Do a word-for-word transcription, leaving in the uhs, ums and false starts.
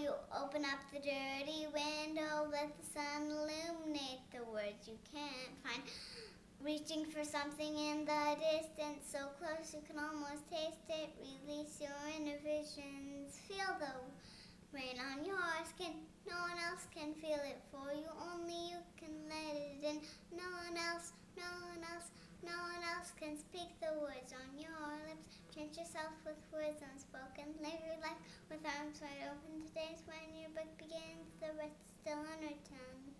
you open up the dirty window, let the sun illuminate the words you can't find. Reaching for something in the distance, so close you can almost taste it. Release your inner visions. Feel the rain on your skin. No one else can feel it for you. Only you can let it in. No one else, no one else, no one else can speak the words on your lips. Drench yourself with words unspoken. Live your life with arms wide open. Today's when your book begins. The rest is still unwritten.